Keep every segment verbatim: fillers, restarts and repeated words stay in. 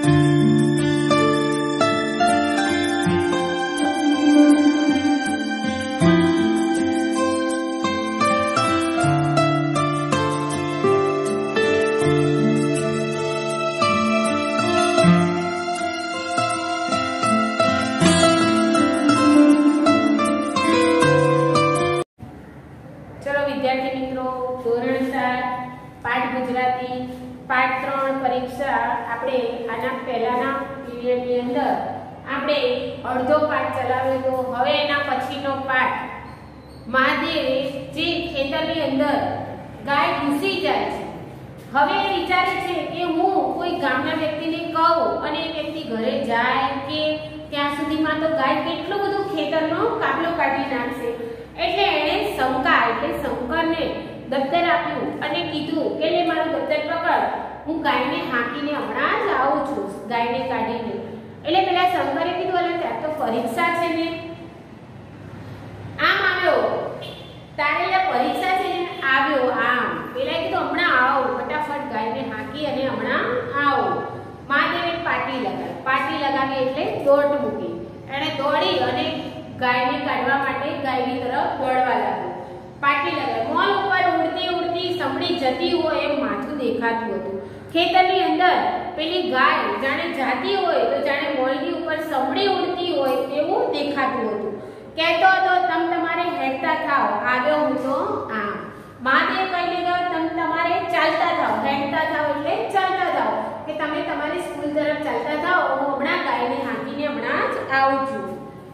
विद्यार्थी मित्रों धोरण सात पाठ गुजराती पाठ त्रण परीक्षा आपणे आना पहेलाना पीरियडनी अंदर आपणे अर्धो पाठ चलाव्यो तो हवे एना पछीनो पाठ महादेव जे खेतरनी अंदर गाय घुसी जाय छे हवे विचारे छे के हूँ कोई गामना व्यक्तिने कहूं अने व्यक्ति घरे जाय के त्यां सुधीमां तो गाय केटલું બધું ખેતરનો કાબલો કાઢી નાખશે એટલે એણે શંકા એટલે શંકરને દફતર આપ્યું અને કીધું કે લે મારું દફતર પકડ હું ગાયને હાંકીને હમણાં જ આવું છું ગાયને કાઢીને એટલે પેલા શંકરે કીધું અલે ત્યાં તો પરીક્ષા છે ને આમ આવ્યો તારે લે પરીક્ષા છે ને આવ્યો આમ પેલા કીધું હમણાં આવો ફટાફટ ગાયને હાંકી અને હમણાં આવો મહાદેવે પાટી લગાવી પાટી લગાવી એટલે દોડ મૂકી એણે દોડી અને ગાયને કાઢવા માટે ગાયની તરફ દોડવા લાગ્યો પાટી લગાવી મોલ ઉપર ઉડતી ઉડતી સમડી જતી હોય એમ માથું દેખાતું હતું ખેતરની અંદર પેલી ગાય જાણે જાતી હોય તો જાણે મોલની ઉપર સમડી ઉડતી હોય એવું દેખાતું હતું કહેતો હતો તમ તમારે હેડતા થાઓ આવ્યો હું તો આમ મહાદેવ કહીને ગયો તમ તમારે ચાલતા થાઓ હેડતા થાઓ એટલે ચાલતા થાઓ કે તમે તમારી સ્કૂલ તરફ ચાલતા થાઓ હું હમણાં ગાયને હાંકીને હમણાં જ આવું છું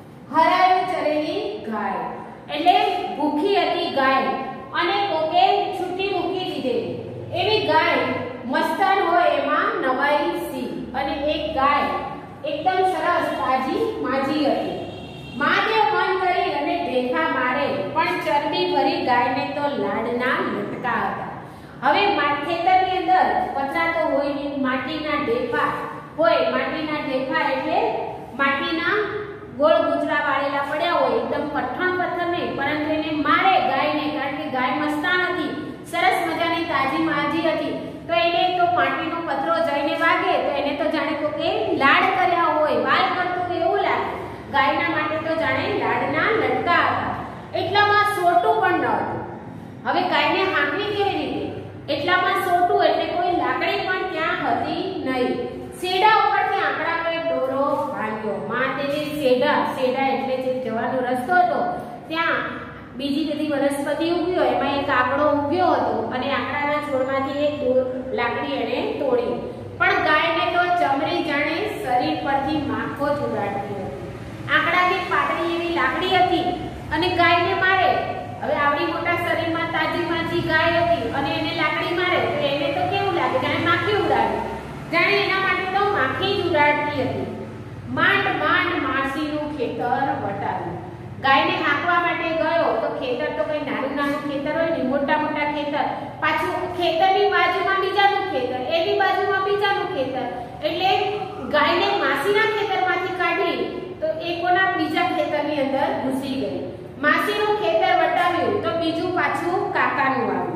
હરાયું ચરેલી ગાય એટલે ભૂખી હતી ગાય અને કોકે છૂટી મૂકી દીધેલી એવી ગાય મસ્તાન હોય એમાં નવાઈ સી અને એક ગાય એકદમ સરસ તાજી માજી હતી મહાદેવ મન કરી અને ઢેફા મારે પણ ચરબી ભરી ગાયને તો લાડના લટકા હતા હવે ખેતરની અંદર કચરા તો હોય નહીં માટીના ઢેફા હોય માટીના ઢેફા એટલે માટીના गोल गुजरा वाळेला पड्या होय एकदम कठण पत्थर नहीं परंतु एने मारे गाय ने कारण के गाय मस्तान हती सरस मजानी ताजी माजी हती तो एने तो माटीनो पत्रो जईने वागे तो एने तो जाने को के लाड कर्या होय वाल करतो एवुं लागे गायना माटे तो जाने लाडना लटका हता એટલામાં સોટું પણ ન હતું હવે ગાયને હાંકવી કેવી રીતે એટલામાં સોટું એટલે કોઈ લાકડી પણ ત્યાં હતી નહીં સેડા ઉપરથી આંકડાનો એક દોરો ભાગ્યો મહાદેવે સેડા સેડા એટલે જે જવાનો રસ્તો હતો ત્યાં બીજી બધી વનસ્પતિ ઉગ્યો એમાં એક આંકડો ઉગ્યો હતો અને આંકડાના છોડમાંથી એક લાકડી એણે તોડી પણ ગાયને તો ચમરી જાણે શરીર પરથી માખો જ ઉડાડતી હતી આંકડાથી પાતળી એવી લાકડી હતી અને ગાયને મારે હવે આવડી મોટા શરીરમાં તાજી માજી ગાય હતી અને એને લાકડી મારે તો એને તો કેવું લાગે જાણે માખી ઉડાડે જાણે એના માટે તો માખી જ ઉડાડતી હતી માંડ માંડ માસીનું ખેતર વટાવ્યું ગાયને હાંકવા માટે ગયો તો ખેતર તો કઈ નાનું નાનું ખેતર હોય ને મોટા મોટા ખેતર પાછું ખેતરની બાજુમાં બીજાનું ખેતર એની બાજુમાં બીજાનું ખેતર એટલે ગાયને માસીના ખેતરમાંથી કાઢી તો એકોના બીજા ખેતરની અંદર ઘૂસી ગઈ માસીનું ખેતર વટાવ્યું તો બીજું પાછું કાકાનું આવ્યું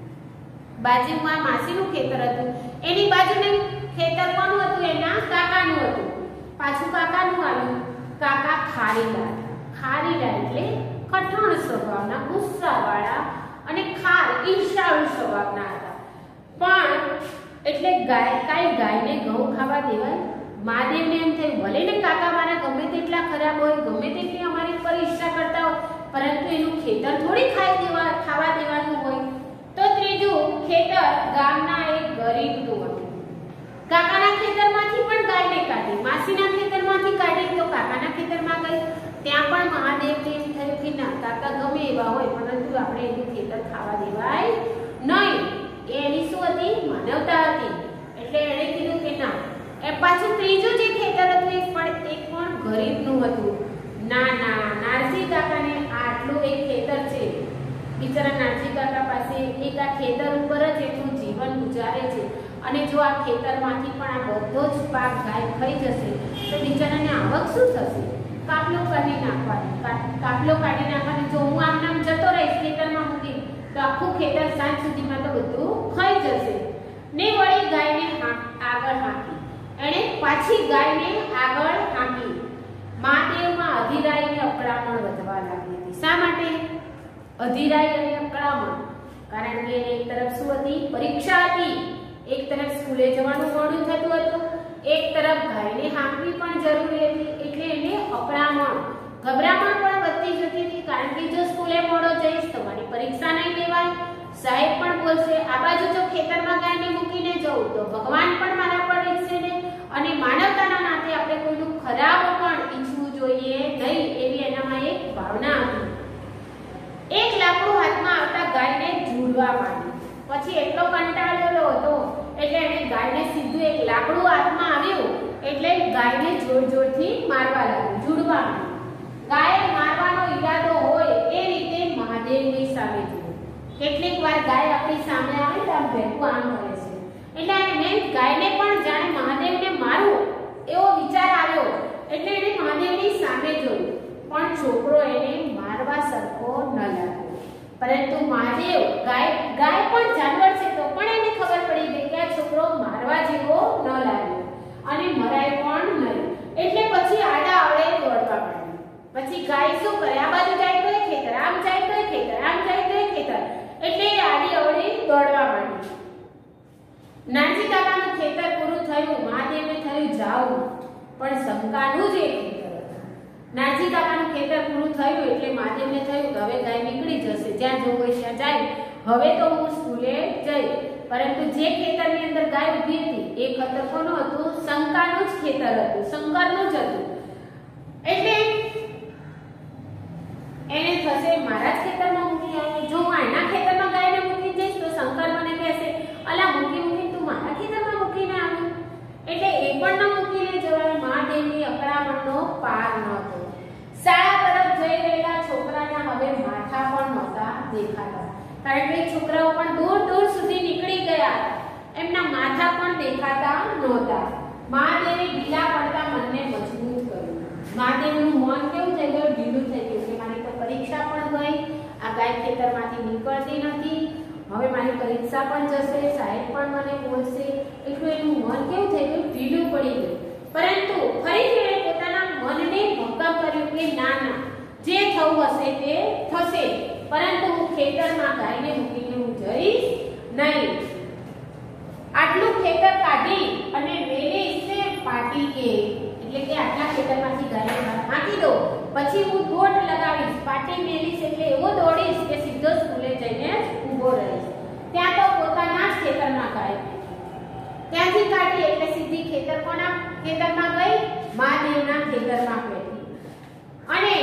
બાજુમાં માસીનું ખેતર હતું એની બાજુને ખેતર કોનું હતું એના કાકાનું હતું પાછું કાકાનું આવ્યું કાકા ખારીલા ખારીલા એટલે કઠણ સ્વભાવના ગુસ્સાવાળા અને ખાર ઈર્ષાળુ સ્વભાવના હતા પણ એટલે ગાય કાઈ ગાયને ઘઉં ખાવા દેવાય મહાદેવને એમ થયું ભલે ને કાકા મારા ગમે તેટલા ખરાબ હોય ગમે તેટલી અમારી પર ઈર્ષા કરતા હોય પરંતુ એનું ખેતર થોડી ખાઈ દેવા ખાવા દેવાનું હોય તો ત્રીજું ખેતર ગામના એક ગરીબનું હતું કાકાના ખેતરમાંથી પણ ગાયને કાઢી માસીના ખેતરમાંથી કાઢી તો કાકાના ખેતરમાં ગઈ ત્યાં પણ મહાદેવને એમ થયું કે ના કાકા ગમે એવા હોય પરંતુ આપણે એનું ખેતર ખાવા દેવાય નહીં એ એની શું હતી માનવતા હતી એટલે એણે કીધું કે ના એ પાછું ત્રીજું જે ખેતર હતું એ પણ એક પણ ગરીબનું હતું ના ના નારસી કાકાને આટલું એક ખેતર છે બિચારા નારસી કાકા પાસે એક આ ખેતર ઉપર જ એનું જીવન ગુજારે છે અને જો આ ખેતરમાંથી પણ આ બધો જ પાક ગાય ખાઈ જશે તો બિચારાને આવક શું થશે કાપલો કાઢી નાખવાનો કાપલો કાઢી નાખવાનો જો હું આમ નામ જતો રહીશ ખેતરમાં મૂકી તો આખું ખેતર સાંજ સુધીમાં તો બધું ખાઈ જશે ને વળી ગાયને આગળ હાંકી એણે પાછી ગાયને આગળ હાંકી. મહાદેવમાં અધીરાઈ અને અકળામણ વધવા લાગી હતી. શા માટે અધીરાઈ અને અકળામણ? કારણ કે એક તરફ શું હતી? પરીક્ષા હતી. એક તરફ સ્કૂલે જવાનું મોડું થતું હતું, એક તરફ ગાયને હાંકવી પણ જરૂરી હતી. એટલે એને અકળામણ, ગભરામણ પણ વધતી જતી હતી. કારણ કે જો સ્કૂલે મોડો જઈશ તો મારી પરીક્ષા નહીં લેવાય, સાહેબ પણ બોલશે. આ બાજુ જો ખેતરમાં ગાયને મૂકીને જઉં તો ભગવાન પણ મારા પર રીતશે ને. અને માનવતાના નાતે આપણે કોઈનું ખરાબ પણ ઈચ્છવું જોઈએ નહીં, એવી એનામાં એક ભાવના હતી. એક લાકડું હાથમાં આવતા ગાયને ઝૂડવા માંડી. પછી એટલો કંટાળેલો હતો એટલે એને ગાયને સીધું એક લાકડું હાથમાં આવ્યું એટલે ગાયને જોર જોરથી મારવા લાગ્યું, ઝૂડવા માંડી. ગાય મારવાનો ઈરાદો હોય એ રીતે મહાદેવની સામે જુઓ. કેટલીક વાર ગાય આપણી સામે આવે તો આમ ભેગું આમ કરે છે. એટલે એને ગાયને પણ જાણે મહાદેવને મારું એવો વિચાર આવ્યો એટલે એને મહાદેવની સામે જોયું. પણ છોકરો એને મારવા સરખો ન લાગ્યો. પરંતુ મહાદેવ, ગાય ગાય પણ જાનવર છે તો પણ એને ખબર પડી ગઈ કે આ છોકરો મારવા જેવો ન લાગ્યો અને મરાય પણ નહીં. એટલે પછી આડા આવડે દોડવા માંડી. પછી ગાય શું કરે? આ બાજુ જાય તો ખેતર, આમ જાય તો ખેતર, આમ જાય તો ખેતર. એટલે એ આડી અવળી દોડવા માંડી. નાનજી કાકાનું ખેતર પૂરું થયું, મહાદેવને થયું જાવું, પણ શંકાનું જ એક ખેતર હતું. નાનજી કાકાનું ખેતર પૂરું થયું એટલે મહાદેવને થયું કે હવે ગાય નીકળી જશે, જ્યાં જવું હોય ત્યાં જાય, હવે તો હું સ્કૂલે જઈ. પરંતુ જે ખેતરની અંદર ગાય ઊભી હતી એ ખેતર કોનું હતું? શંકાનું જ ખેતર હતું, શંકરનું જ હતું. એટલે એને થશે મારા જ ખેતરમાં મૂકી આવી. જો હું આના ખેતરમાં ગાયને મૂકી જઈશ તો શંકર મને કહેશે અલા મૂકી મૂકી તું મારા ખેતરમાં મૂકીને આવી. એટલે એ પણ ન મૂકીને જવાય. મહાદેવની અકળામણનો પાર નહોતો. શાળા તરફ જઈ રહેલા છોકરાના હવે માથા પણ નહોતા દેખાતા. કારણ કે છોકરાઓ પણ દૂર દૂર સુધી નીકળી ગયા, એમના માથા પણ દેખાતા નહોતા. મહાદેવે ઢીલા પડતા મનને મજબૂત કર્યું. મહાદેવનું મન કેવું થઈ ગયું? ઢીલું થઈ ગયું કે મારી તો પરીક્ષા પણ ગઈ, આ ગાય ખેતરમાંથી નીકળતી નથી, હવે મારી પરીક્ષા પણ જશે, સાહેબ પણ મને બોલશે. એટલું એનું મન કેવું થઈ ગયું? ઢીલું પડી ગયું. પરંતુ ફરીથી એણે પોતાના મનને ભક્કમ કર્યું કે ના ના, જે થવું હશે તે થશે, પરંતુ હું ખેતરમાં ગાયને મૂકીને હું જઈશ નહીં. આટલું ખેતર કાઢી અને મેલે ઇસે પાટી કે, એટલે કે આટલા ખેતરમાંથી ગાયને બહાર હાંકી દો, પછી હું દોડ લગાવીશ, પાટી મેલીશ એટલે એવો દોડીશ કે સીધો સ્કૂલે જઈને ઊભો રહીશ. ત્યાં તો પોતાના જ ખેતરમાં ગાય ત્યાંથી કાઢી એટલે સીધી ખેતર કોના ખેતરમાં ગઈ? મહાદેવના ખેતરમાં બેઠી. અને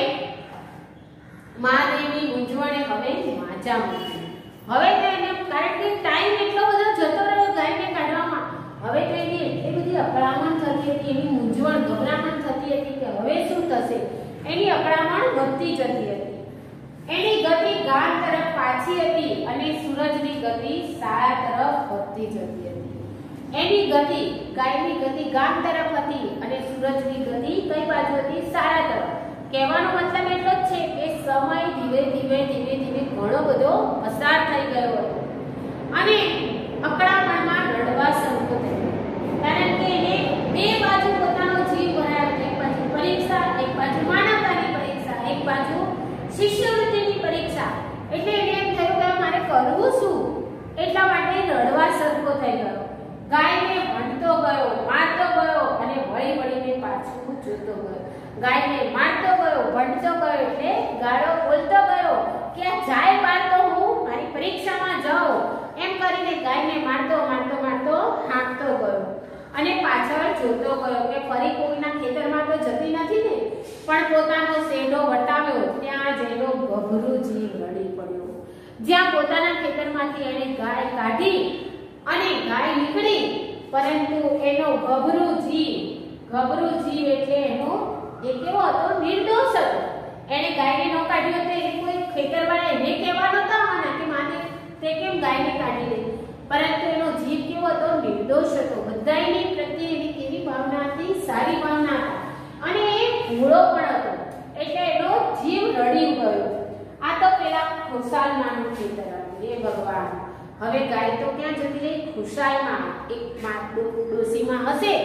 મહાદેવની મૂંઝવણે હવે માજા મૂકી. હવે તો એને, કારણ કે ટાઈમ એટલો બધો જતો રહ્યો ગાયને કાઢવામાં, હવે તો એની એટલી બધી અકળામણ થતી હતી, એની મૂંઝવણ, ગભરામણ થતી હતી કે હવે શું થશે. એની અકળામણ વધતી જતી હતી. એની ગતિ ગામ તરફ પાછી હતી અને સૂરજની ગતિ શાળા તરફ વધતી જતી હતી. એની ગતિ, ગાયની ગતિ ગામ તરફ હતી અને સૂરજની ગતિ કઈ બાજુ હતી? શાળા તરફ. કહેવાનો મતલબ એટલો જ છે કે સમય ધીમે ધીમે ધીમે ધીમે ઘણો બધો પસાર થઈ ગયો હતો અને અકળામણમાં રડવા શરૂ થયું. કારણ કે એને બે બાજુ પોતાનો જીવ ભરાયો. એક બાજુ પરીક્ષા, એક બાજુ માનવતાની પરીક્ષા, એક બાજુ શિષ્યવૃત્તિની પરીક્ષા. એટલે એને એમ થયું કે મારે કરવું શું? એટલા માટે રડવા શરૂ થઈ ગયો. ગાયને ભણતો ગયો, મારતો ગયો અને વળી વળીને પાછું જોતો ગયો. ગાયને મારતો ગયો, ભણતો ગયો એટલે ગાળો બોલતો ગયો કે આ જાય બાર તો હું મારી પરીક્ષામાં જાઉં, એમ કરીને ગાયને મારતો મારતો મારતો હાંકતો ગયો અને પાછળ જોતો ગયો કે ફરી કોઈના ખેતરમાં તો જતી નથી ને. પણ પોતાનો શેઢો વટાવ્યો ત્યાં જ એનો ગભરું જીવ રડી પડ્યો. જ્યાં પોતાના ખેતરમાંથી એણે ગાય કાઢી અને ગાય નીકળી, પરંતુ એનો ગભરું જીવ, ગભરું જીવ એટલે એનો એ કેવો હતો? નિર્દોષ હતો. એને ગાયને ન કાઢ્યો તો એ કોઈ ખેતરવાળા એને કહેવા નહોતા આવવાના કે માને તે કેમ ગાયને કાઢી દે. પરંતુ એનો જીવ કેવો હતો? નિર્દોષ હતો. બધાયની પ્રત્યે એની કેવી ભાવના હતી? સારી ભાવના હતી. અને એ ભૂળો પણ હતો એટલે એનો જીવ રડી ગયો. આ તો પેલા ખુશાલ નાનું ખેતર હતું. એ ભગવાન, હવે ગાય તો ક્યાં જતી રહી? ખુશાલમાં એક ડોસીમાં હશે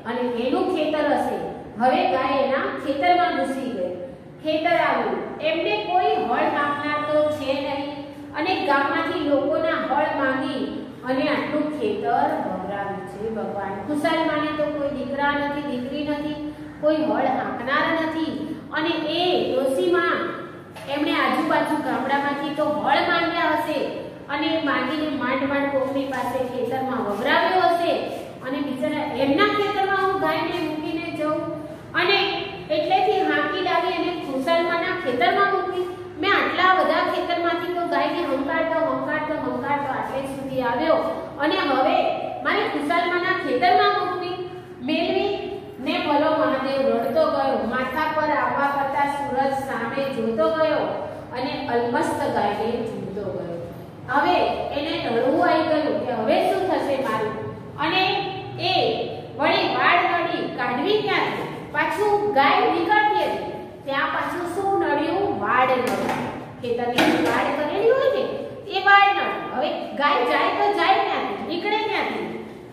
અને એનું ખેતર હશે. હવે ગાય એના ખેતરમાં ઘૂસી ગઈ. ખેતર આવ્યું, એમને કોઈ હળ હાંકનાર તો છે નહીં અને ગામમાંથી લોકોના હળ માંગી અને આટલું ખેતર વવરાવ્યું છે. ભગવાન ખુશાલમાને તો કોઈ દીકરા નથી, દીકરી નથી, કોઈ હળ હાંકનાર નથી અને એ ડોશીમાં એમણે આજુબાજુ ગામડામાંથી તો હળ માંગ્યા હશે અને માંગીને માંડ માંડ કોકની પાસે ખેતરમાં વવરાવ્યો હશે અને બિચારા એમના ખેતરમાં હું ગાયને મૂકીને જઉં અને એટલેથી હાંકી લાવી અને ખુશાલમાના ખેતરમાં મૂકી. મેં આટલા બધા ખેતરમાંથી તો ગાયને હંકારતો હંકારતો હંકારતો આટલે સુધી આવ્યો અને હવે મારે ખુશાલમાના ખેતરમાં મૂકવી. મેળવી ને ભલો મહાદેવ રડતો ગયો. માથા પર આવવા કરતા સૂરજ સામે જોતો ગયો અને અલમસ્ત ગાયને ઝૂલતો ગયો. હવે એને રડવું આવી ગયું કે હવે શું થશે મારું. અને એ વળી વાડ નડી કાઢવી ક્યાંથી? પાછું ગાય નીકળતી હતી ત્યાં પાછું શું નડ્યું? વાડ નડ્યું. ખેતરની વાડ કરેલી હોય ને એ વાડ નડી. હવે ગાય જાય તો જાય ક્યાંથી? નીકળે ક્યાંથી?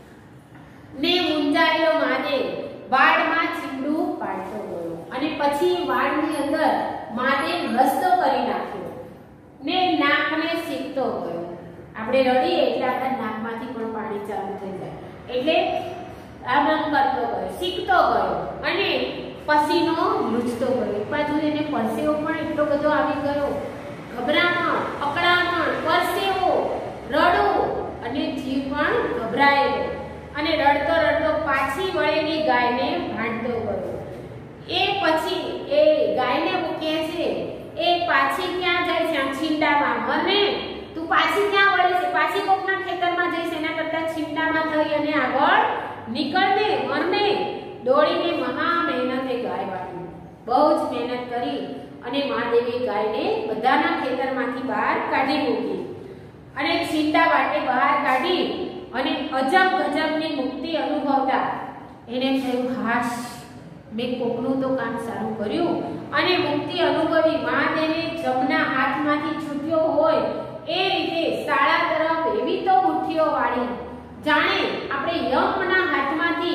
ને મુંજાયેલો મહાદેવ વાડમાં છીંડું પાડતો ગયો અને પછી વાડની અંદર મહાદેવ રસ્તો કરી નાખ્યો ને નાકને સીકતો ગયો. આપણે રડીએ એટલે આપણા નાકમાંથી પણ પાણી ચાલુ થઈ જાય એટલે આમ આમ કરતો ગયો, સીકતો ગયો અને પસીનો લૂછતો ગયો. એક બાજુ એને પરસેવો પણ એટલો બધો આવી ગયો, ગભરામણ, અકળામણ, પરસેવો, રડવું અને જીવ પણ ગભરાયેલો અને રડતો રડતો પાછી વળેલી ગાયને ભાંડતો ગયો. એ પછી એ ગાયને મૂકે છે એ પાછી ક્યાં જાય છે? આમ છીંડામાં. મરને તું પાછી ક્યાં વળે છે? પાછી કોકના ખેતરમાં જઈશ એના કરતા છીંડામાં થઈ અને આગળ નીકળને, મરને. દોડીને મહા મહેનતે ગાય વાળી, બહુ જ મહેનત કરી અને મહાદેવી ગાયને બધાના ખેતરમાંથી બહાર કાઢી મૂકી અને છીંડા વાટે બહાર કાઢી અને અજબ ગજબની મુક્તિ અનુભવતા એને થયું, હાશ, મેં કોકનું તો કામ સારું કર્યું. અને મુક્તિ અનુભવી મહાદેવે જમના હાથમાંથી છૂટ્યો હોય એ રીતે શાળા તરફ એવી તો મુઠ્ઠીઓ વાળી જાણે આપણે યમના હાથમાંથી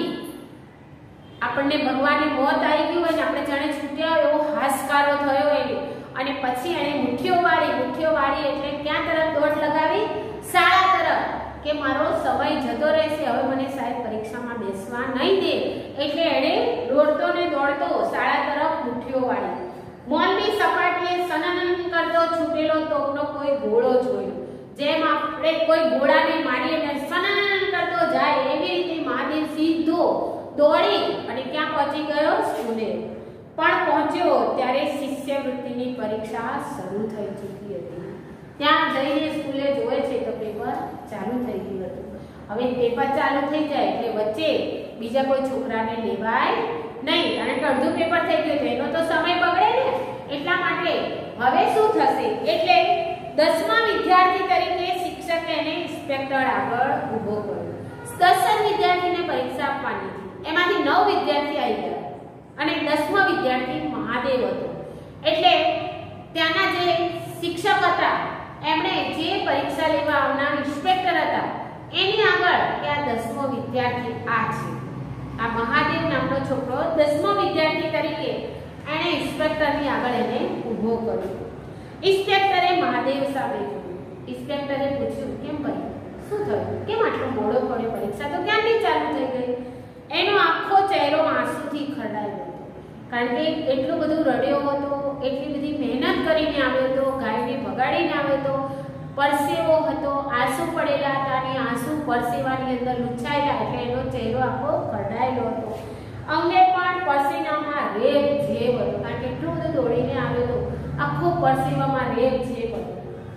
આપણને ભગવાનની મોત આવી ગઈ હોય ને આપણે જાણે છૂટ્યા એવો હાશકારો થયો એને. અને પછી એને મુઠ્ઠીઓ વાળી મુઠ્ઠીઓ વાળી એટલે ક્યાં તરફ દોડ લગાવી? શાળા તરફ, કે મારો સમય જતો રહેશે, હવે મને સાહેબ પરીક્ષામાં બેસવા નહીં દે. એટલે એણે દોડતો ને દોડતો શાળા તરફ મુઠ્ઠીઓ વાળી. મોલની સપાટીએ સનનન કરતો છૂટેલો તોપનો કોઈ ગોળો જોયો. જેમ આપણે કોઈ ગોળાને મારીએ ને સનનન કરતો જાય એવી રીતે મહાદેવ સીધો દોડી અને ક્યાં પહોંચી ગયો? સ્કૂલે. પણ પહોંચ્યો ત્યારે શિષ્યવૃત્તિની પરીક્ષા શરૂ થઈ ચૂકી હતી. ત્યાં જઈને સ્કૂલે જોવે છે તો પેપર ચાલુ થઈ ગયું હતું. હવે પેપર ચાલુ થઈ જાય એટલે વચ્ચે બીજા કોઈ છોકરાને લેવાય નહીં, કારણ કે અડધું પેપર થઈ ગયું છે, એનો તો સમય બગડે ને. એટલા માટે હવે શું થશે? એટલે દસમા વિદ્યાર્થી તરીકે શિક્ષકે એને ઇન્સ્પેક્ટર આગળ ઊભો કર્યો. દસ વિદ્યાર્થીને પરીક્ષા આપવાની હતી, એમાંથી નવ વિદ્યાર્થી આવી ગયા અને દસમો વિદ્યાર્થી મહાદેવ હતો. એટલે ત્યાંના જે શિક્ષક હતા એમણે જે પરીક્ષા લેવા આવનાર ઇન્સ્પેક્ટર હતા એની આગળ કે આ દસમો વિદ્યાર્થી આ છે, આ મહાદેવ નામનો છોકરો દસમો વિદ્યાર્થી તરીકે એણે ઇન્સ્પેક્ટરની આગળ એને ઊભો કર્યો. ઇન્સ્પેક્ટરે મહાદેવ સામે જોયું. ઇન્સ્પેક્ટરે પૂછ્યું, કેમ ભાઈ, શું થયું? કેમ આટલો મોડો પડ્યો? પરીક્ષા તો ક્યાંથી ચાલુ થઈ ગઈ? એનો આખો ચહેરો આંસુથી ખરડાયો હતો, કારણ કે એટલું બધું રડ્યો હતો, એટલી બધી મહેનત કરીને આવ્યો હતો, ગાયને ભગાડીને આવ્યો હતો, પરસેવો હતો, આંસુ પડેલા હતા અને આંસુ પરસેવાની અંદર લૂછાયેલા, એટલે એનો ચહેરો આખો ખરડાયેલો હતો. અંગે પણ પરસેવામાં રેબ જેબ હતો, કારણ કે એટલું બધું દોડીને આવ્યો હતો, આખો પરસેવામાં રેબ જેબ હતો.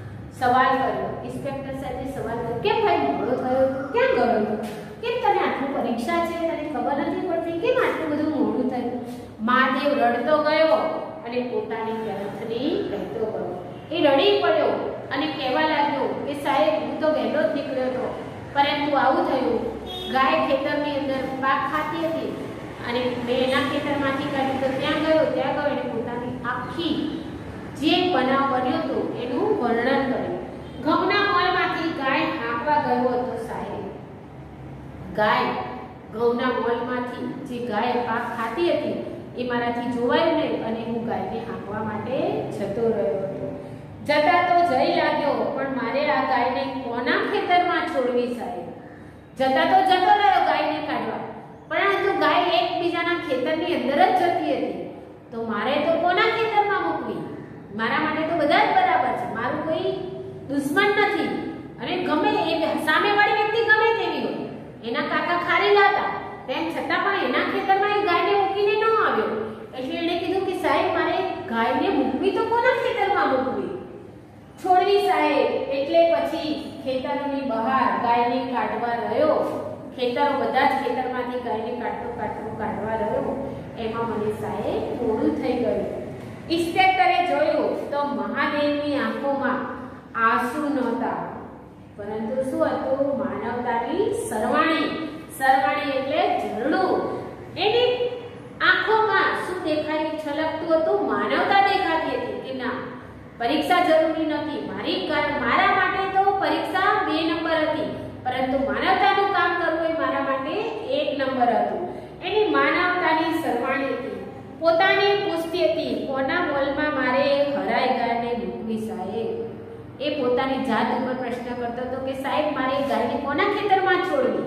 સવાલ કર્યો ઇન્સ્પેક્ટર સાહેબે, સવાલ કર્યો, કેમ ભાઈ મોડો થયો? ક્યાં ગયો હતો? કેમ તને આટલું પરીક્ષા છે, તને ખબર નથી પડતી? કેમ આટલું બધું મોડું થયું? મહાદેવ રડતો ગયો અને પોતાની ગ્રંથની કહેતો ગયો. એ રડી પડ્યો અને કહેવા લાગ્યો કે સાહેબ, હું તો વહેલો જ નીકળ્યો હતો, પરંતુ આવું થયું, ગાય ખેતરની અંદર પાક ખાતી હતી અને મેં એના ખેતરમાંથી કાઢ્યું તો ત્યાં ગયો ત્યાં ગયો એને પોતાની આખી જે બનાવ બન્યો હતો એનું વર્ણન કર્યું. ઘઉંના મોલમાંથી ગાય હાંકવા ગયો હતો સાહેબ. ગાય ઘઉંના મોલમાંથી જે ગાય પાક ખાતી હતી એ મારાથી જોવાયું નહીં અને હું ગાયને હાંકવા માટે જતો રહ્યો હતો. જતા તો જઈ લાગ્યો, પણ મારે આ ગાયને કોના ખેતરમાં છોડવી સાહેબ? જતા તો જતો રહ્યો ગાયને કાઢવા, પરંતુ ગાય એકબીજાના ખેતરની અંદર જ જતી હતી. તો મારે તો કોના ખેતરમાં મૂકવી? મારા માટે તો બધા જ બરાબર છે, મારું કોઈ દુશ્મન નથી. અને ગમે એ સામેવાળી વ્યક્તિ ગમે તેવી હોય, એના કાકા ખારેલા હતા, તેમ છતાં પણ એના ખેતરમાં એ ગાયને મૂકીને ન આવ્યો. એટલે એણે કીધું કે સાહેબ મારે ગાયને મૂકવી તો કોના ખેતરમાં મૂકવી? છોડવી સાહેબ. એટલે પછી ખેતરોની બહાર ગાયને કાઢવા રહ્યો. ખેતરો બધા જ ખેતરમાંથી ગાયને કાઢતો કાઢતો કાઢવા રહ્યો. એમાં મને સાહેબ મોડું થઈ ગયું. ઇન્સ્પેક્ટરે જોયું તો મહાદેવની આંખોમાં આંસુ નહોતા, પરંતુ શું હતું? માનવતાની સરવાણી. સરવાણી એટલે ઝરણું. એની આંખોમાં શું દેખાઈ છલકતું હતું? માનવતા દેખાતી હતી કે ના, પરીક્ષા જરૂરી નથી. મારી મારા માટે તો પરીક્ષા બે નંબર હતી, પરંતુ માનવતાનું કામ કરવું એ મારા માટે એક નંબર હતું. એની માનવતાની સરવાણી હતી. પોતાની પૂછતી હતી કોના મોલમાં મારે હરાઈ ગાયને મૂકવી સાહેબ? એ પોતાની જાત ઉપર પ્રશ્ન કરતો હતો કે સાહેબ મારે ગાયને કોના ખેતરમાં છોડવી?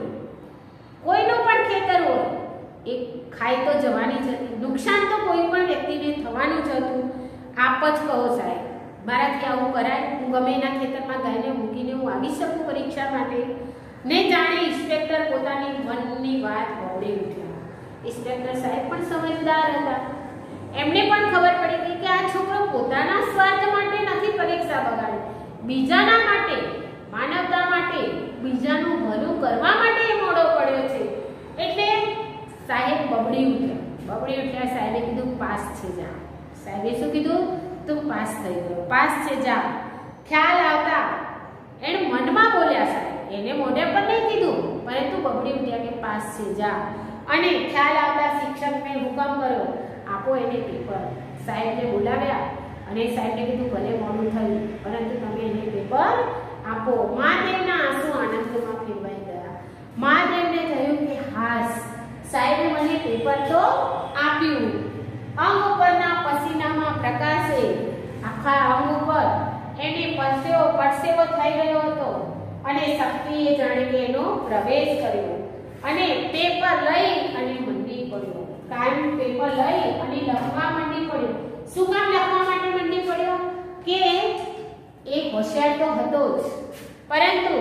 કોઈનું પણ ખેતર હોય, એ ખાઈ તો જવાની જ હતી. નુકસાન તો કોઈ પણ વ્યક્તિને થવાનું જ હતું. આપ જ કહો સાહેબ, મારાથી આવું કરાય? હું ગમે એના ખેતરમાં ગાયને મૂકીને હું આવી શકું પરીક્ષા માટે? ને જાણે ઇન્સ્પેક્ટર પોતાની મનની વાત વહોડી ઉઠ્યા. ઇન્સ્પેક્ટર સાહેબ પણ સમજદાર હતા. એમને પણ ખબર પડી ગઈ કે આ છોકરો પોતાના સ્વાર્થ માટે નથી પરીક્ષા બગાડી, બીજાના માટે, માનવતા માટે, બીજાનું ભલું કરવા માટે મોડો પડ્યો છે. એટલે સાહેબ બબડી ઉઠ્યા. બબડી ઉઠ્યા. સાહેબે કીધું પાસ છે જા. સાહેબે શું કીધું? તું પાસ થઈ ગયો, પાસ છે જા. ખ્યાલ આવતા એને મનમાં બોલ્યા સાહેબ, એને મોઢે પર નહીં કીધું, પરંતુ બબડી ઉઠ્યા કે પાસ છે જા. અને ખ્યાલ આવતા શિક્ષકને હુકમ કર્યો, આપો એને પેપર. સાહેબને બોલાવ્યા અને સાહેબને કીધું ભલે મોડું થયું, પરંતુ તમે એને પેપર આપો. મહાદેવના આંસુ આનંદમાં ફેરવાઈ ગયા. મહાદેવને થયું કે હાસ, સાહેબે મને પેપર તો આપ્યું. અંગ ઉપરના પસીનામાં પ્રકાશે આખા અંગ ઉપર એને પરસેવો પરસેવો થઈ રહ્યો હતો અને શક્તિએ જાણે કે એનો પ્રવેશ કર્યો અને પેપર લઈ અને મંડી પડ્યો. કામ પેપર લઈ અને લખવા મંડી પડ્યો. શું કામ લખવા માટે મંડી પડ્યો? કે એ હોશિયાર તો હતો જ, પરંતુ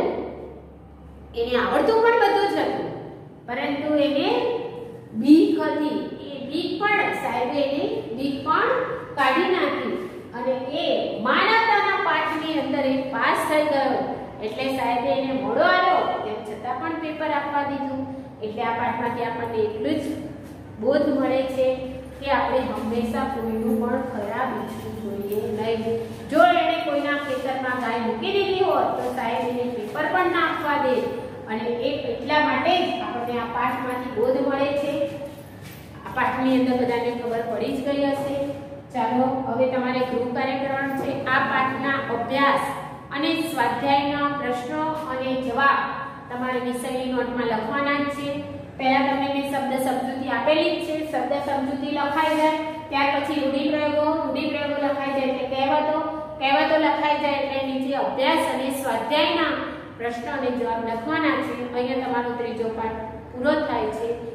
એને આવડતું પણ બધું જ હતું, પરંતુ એને બીક હતી. એ બીક પણ સાહેબે એને બીક પણ કાઢી નાખી અને એ માનવતાના પાઠની અંદર એ પાસ થઈ ગયો. એટલે સાહેબે એને મોડો આવ્યો તેમ છતાં પણ પેપર આપવા દીધું. એટલે આ પાઠમાંથી આપણને એટલું જ બોધ મળે છે કે આપણે હંમેશા કોઈનું પણ ખરાબ ઈચ્છવું જોઈએ નહીં. જો એણે કોઈના ખેતરમાં ગાય મૂકી દીધી હોત તો સાહેબ એને પેપર પણ ના આપવા દે. અને એ એટલા માટે જ આપણને આ પાઠમાંથી બોધ મળે છે. આ પાઠની અંદર બધાને ખબર પડી જ ગઈ હશે. ચાલો હવે તમારે ગૃહ કાર્ય કરવાનું છે. આ પાઠના અભ્યાસ અને સ્વાધ્યાયના પ્રશ્નો અને જવાબ તમારે વિષયની નોટમાં લખવાના જ છે. પહેલા તમને મેં શબ્દ સમજૂતી આપેલી જ છે. શબ્દ સમજૂતી લખાઈ જાય ત્યાર પછી રૂઢિપ્રયોગો, રૂઢિપ્રયોગો લખાઈ જાય એટલે કહેવતો, કહેવતો લખાઈ જાય એટલે નીચે અભ્યાસ અને સ્વાધ્યાયના પ્રશ્નો અને જવાબ લખવાના છે. અહીંયા તમારો ત્રીજો પાઠ પૂરો થાય છે.